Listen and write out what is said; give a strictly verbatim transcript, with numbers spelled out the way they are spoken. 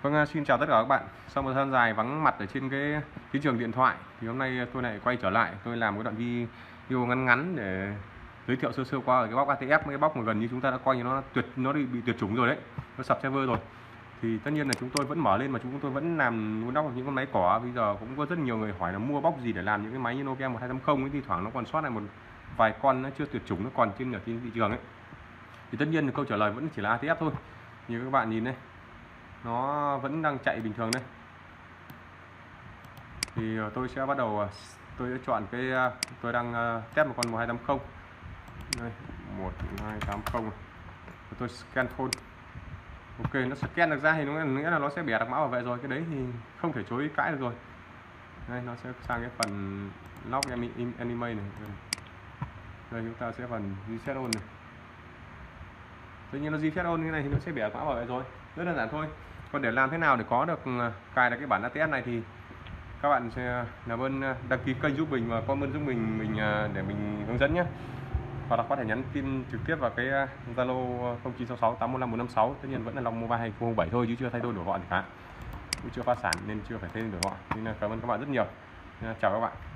Vâng, xin chào tất cả các bạn. Sau một thời gian dài vắng mặt ở trên cái thị trường điện thoại thì hôm nay tôi lại quay trở lại, tôi làm một đoạn video ngắn ngắn để giới thiệu sơ sơ qua cái bóc a tê ép, cái bóc mà gần như chúng ta đã coi như nó tuyệt nó bị, bị tuyệt chủng rồi đấy, nó sập server rồi. Thì tất nhiên là chúng tôi vẫn mở lên mà chúng tôi vẫn làm muốn đóc những con máy cỏ. Bây giờ cũng có rất nhiều người hỏi là mua bóc gì để làm những cái máy như Nokia một hai tám không ấy, thì thoảng nó còn sót lại một vài con nó chưa tuyệt chủng, nó còn trên ở trên thị trường ấy. Thì tất nhiên là câu trả lời vẫn chỉ là a tê ép thôi. Như các bạn nhìn đây, nó vẫn đang chạy bình thường đây. Thì tôi sẽ bắt đầu, tôi sẽ chọn cái, tôi đang test một con một hai tám không đây, một hai tám không, tôi scan phone. Ok, nó scan được ra thì nó nghĩa là nó sẽ bẻ được mã bảo vệ rồi, cái đấy thì không thể chối cãi được rồi. Đây, nó sẽ sang cái phần lock anime này. Đây, chúng ta sẽ phần reset all này. Tuy nhiên nó reset all như này thì nó sẽ bẻ mã bảo vệ rồi, rất đơn giản thôi. Còn để làm thế nào để có được cài được cái bản a tê ép này thì các bạn sẽ làm ơn đăng ký kênh giúp mình và comment giúp mình mình để mình hướng dẫn nhé. Hoặc là có thể nhắn tin trực tiếp vào cái Zalo không chín sáu sáu tám một năm bốn năm sáu. Tất nhiên vẫn là Long Mobile hai không không bảy thôi chứ chưa thay đổi đổi họ gì cả, cũng chưa phá sản nên chưa phải thay đổi họ. Nên là cảm ơn các bạn rất nhiều. Chào các bạn.